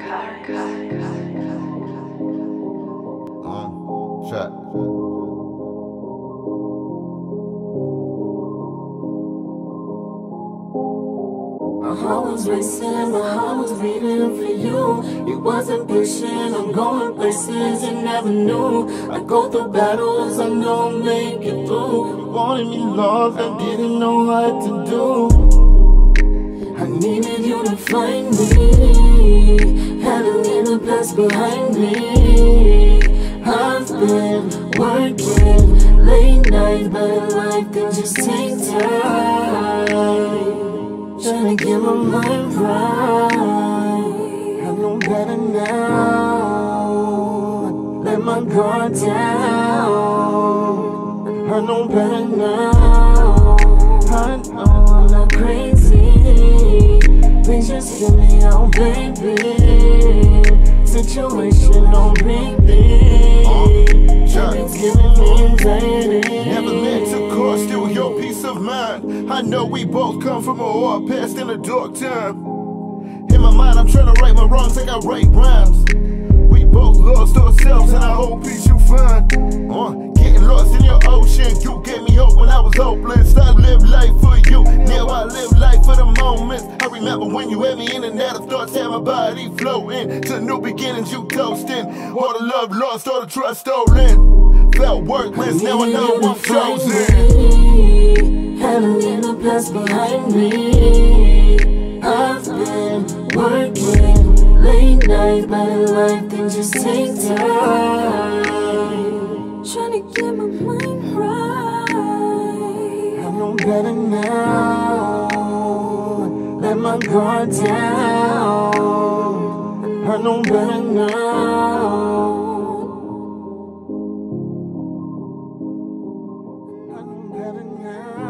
Shut. My heart was racing, my heart was beating for you. You wasn't patient, I'm going places you never knew. I go through battles, I know I'll make it through. You wanted me lost, I didn't know what to do. I needed you to find me, had to leave the past behind me. I've been working late nights, but life can just take time. Trying to get my mind right, I know better now. Let my guard down, I know better now. I know I'm not crazy, please just hear me out, baby. Situation don't bring me, it's giving me anxiety. Never meant to cost you your peace of mind. I know we both come from a hard past in a dark time. In my mind I'm trying to right my wrongs like I write rhymes. We both lost ourselves and I hope peace you find. Getting lost in your ocean, you gave me hope when I was hopeless. I live life for you, now I live life for the moments. I remember when you had me in and out of thoughts, had my body floating to new beginnings, you toasting. All the love lost, all the trust stolen. Felt worthless, now I know I'm chosen. Had to leave the past behind me. I've been working late nights, but life can just take time. Trying to get my mind right, I know better now. Let my guard down, I know better now. I know better now.